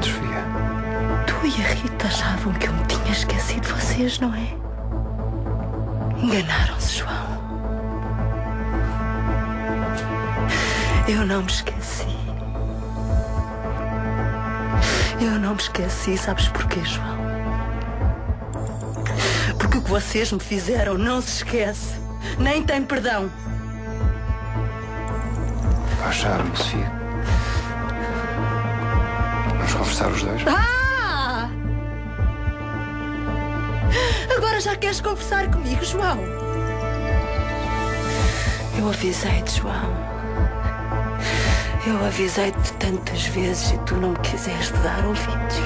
Sofia. Tu e a Rita achavam que eu me tinha esquecido de vocês, não é? Enganaram-se, João. Eu não me esqueci. Eu não me esqueci, sabes porquê, João? Porque o que vocês me fizeram não se esquece. Nem tem perdão. Acharam-me, Sofia. Vamos conversar os dois? Ah! Agora já queres conversar comigo, João? Eu avisei-te, João. Eu avisei-te tantas vezes e tu não me quiseste dar ouvidos.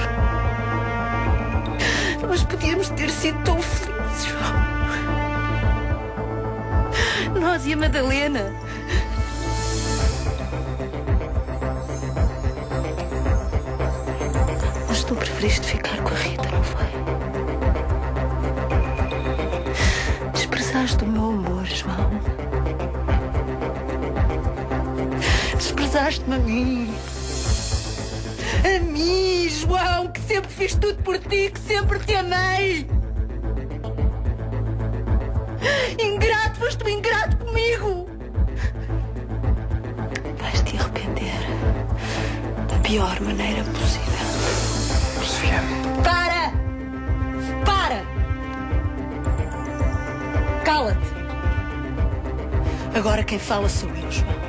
Nós podíamos ter sido tão felizes, João. Nós e a Madalena. Mas tu preferiste ficar com a Rita, não foi? Desprezaste o meu amor, João. Desprezaste-me a mim. A mim, João, que sempre fiz tudo por ti, que sempre te amei. Ingrato, foste um ingrato comigo. Vais-te arrepender da pior maneira possível. Sofia. Para! Para! Cala-te. Agora quem fala sou eu, João.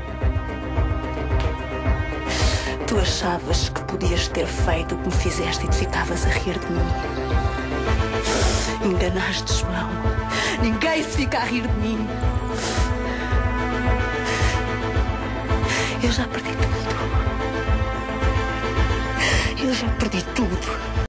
Tu achavas que podias ter feito o que me fizeste e te ficavas a rir de mim. Enganaste, João. Ninguém se fica a rir de mim. Eu já perdi tudo. Eu já perdi tudo.